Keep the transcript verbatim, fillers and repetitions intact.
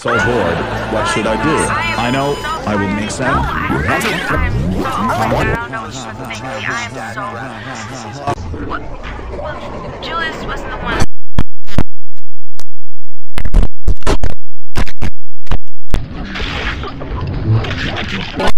so bored. What should I do? I know. I will make some. I'm so, I don't know what you're thinking. I'm so, what, well, Julius was the one.